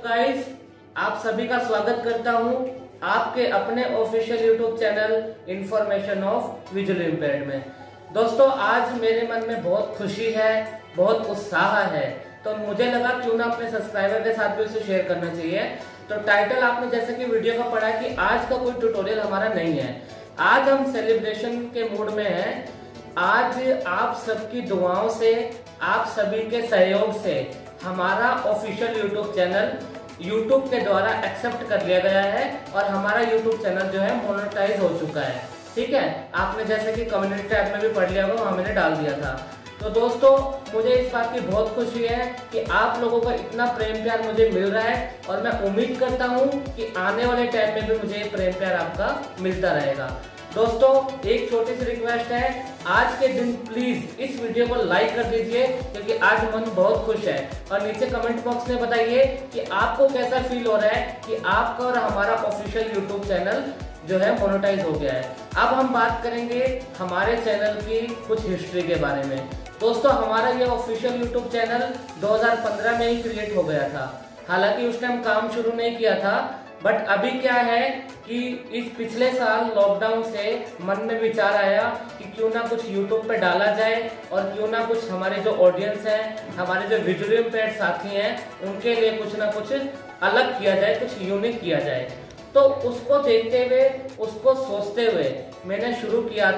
Guys, आप सभी का स्वागत करता हूं आपके अपने official YouTube channel information of visually impaired में। दोस्तों, आज मेरे मन में बहुत खुशी है, बहुत उत्साह है, तो मुझे लगा क्यों ना अपने सब्सक्राइबर के साथ भी उसे शेयर करना चाहिए। तो टाइटल आपने जैसे कि वीडियो का पढ़ा कि आज का कोई ट्यूटोरियल हमारा नहीं है। आज हम सेलिब्रेशन के मूड में हैं। आज आप सबकी दुआओं से, आप सभी के सहयोग से हमारा ऑफिशियल यूट्यूब चैनल यूट्यूब के द्वारा एक्सेप्ट कर लिया गया है और हमारा यूट्यूब चैनल जो है मोनेटाइज हो चुका है। ठीक है, आपने जैसे कि कम्युनिटी टैब में भी पढ़ लिया होगा, वहां मैंने डाल दिया था। तो दोस्तों, मुझे इस बात की बहुत खुशी है कि आप लोगों का इतना प्रेम प्यार मुझे मिल रहा है और मैं उम्मीद करता हूं कि आने वाले टाइम में भी मुझे प्रेम प्यार आपका मिलता रहेगा। दोस्तों, एक छोटी सी रिक्वेस्ट है, आज के दिन प्लीज इस वीडियो को लाइक कर दीजिए क्योंकि आज मन बहुत खुश है। और नीचे कमेंट बॉक्स में बताइए कि आपको कैसा फील हो रहा है कि आपका और हमारा ऑफिशियल यूट्यूब चैनल जो है मोनेटाइज हो गया है। अब हम बात करेंगे हमारे चैनल की कुछ हिस्ट्री के बारे में। दोस्तों, हमारा ये ऑफिशियल यूट्यूब चैनल 2015 में ही क्रिएट हो गया था। हालांकि उस टाइम काम शुरू नहीं किया था, बट अभी क्या है कि इस पिछले साल लॉकडाउन से मन में विचार आया कि क्यों ना कुछ यूट्यूब पे डाला जाए और क्यों ना कुछ हमारे जो ऑडियंस हैं, हमारे जो विजुअली इम्पेयर्ड साथी हैं, उनके लिए कुछ ना कुछ अलग किया जाए, कुछ यूनिक किया जाए। तो उसको देखते हुए, उसको सोचते हुए मैंने शुरू किया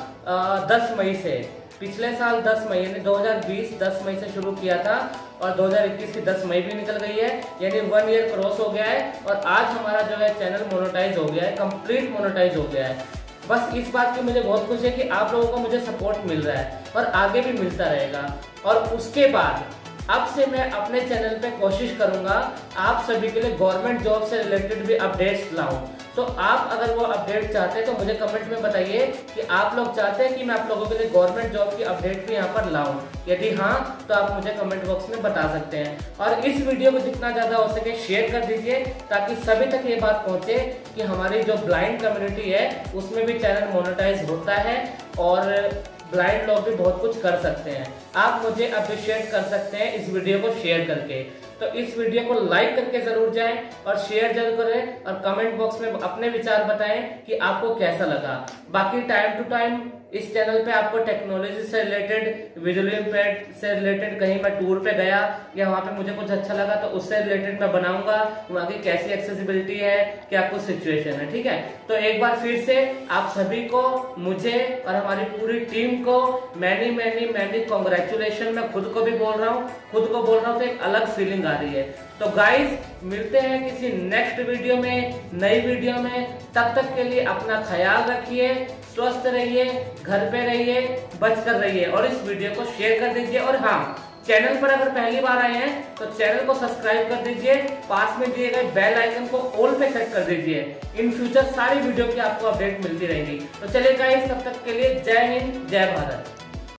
था 10 मई से। पिछले साल 10 मई यानी 2020 10 मई से शुरू किया था और 2021 की 10 मई भी निकल गई है, यानी 1 ईयर क्रॉस हो गया है और आज हमारा जो है चैनल मोनेटाइज हो गया है, कंप्लीट मोनेटाइज हो गया है। बस इस बात की मुझे बहुत खुशी है कि आप लोगों को मुझे सपोर्ट मिल रहा है और आगे भी मिलता रहेगा। और उसके बाद अब से मैं अपने चैनल पे कोशिश करूंगा आप सभी के लिए गवर्नमेंट जॉब से रिलेटेड भी अपडेट्स लाऊं। तो आप अगर वो अपडेट चाहते हैं तो मुझे कमेंट में बताइए कि आप लोग चाहते हैं कि मैं आप लोगों के लिए गवर्नमेंट जॉब की अपडेट भी यहाँ पर लाऊं। यदि हाँ, तो आप मुझे कमेंट बॉक्स में बता सकते हैं। और इस वीडियो को जितना ज्यादा हो सके शेयर कर दीजिए ताकि सभी तक ये बात पहुंचे कि हमारी जो ब्लाइंड कम्युनिटी है उसमें भी चैनल मोनेटाइज होता है और ब्लाइंड लोग भी बहुत कुछ कर सकते हैं। आप मुझे अप्रिशिएट कर सकते हैं इस वीडियो को शेयर करके। तो इस वीडियो को लाइक करके जरूर जाएं और शेयर जरूर करें और कमेंट बॉक्स में अपने विचार बताएं कि आपको कैसा लगा। बाकी टाइम टू टाइम इस चैनल पे आपको टेक्नोलॉजी से रिलेटेड, विजुअली इम्पेयर्ड से रिलेटेड, कहीं मैं टूर पे गया या वहां पे मुझे कुछ अच्छा लगा तो उससे रिलेटेड मैं बनाऊंगा, वहां की कैसी एक्सेसिबिलिटी है, क्या कुछ सिचुएशन है। ठीक है, तो एक बार फिर से आप सभी को, मुझे और हमारी पूरी टीम को मैनी मैनी मैनी कॉन्ग्रेचुलेशन। मैं खुद को भी बोल रहा हूँ, तो एक अलग फीलिंग आ रही है। तो गाइज, मिलते हैं किसी नेक्स्ट वीडियो में, नई वीडियो में। तब तक के लिए अपना ख्याल रखिए, स्वस्थ रहिए, घर पे रहिए, बचकर रहिए और इस वीडियो को शेयर कर दीजिए। और हाँ, चैनल पर अगर पहली बार आए हैं तो चैनल को सब्सक्राइब कर दीजिए, पास में दिए गए बेल आइकन को ऑल पे सेट कर दीजिए। इन फ्यूचर सारी वीडियो की आपको अपडेट मिलती रहेगी। तो चलिए गाइस, तब तक के लिए जय हिंद, जय भारत।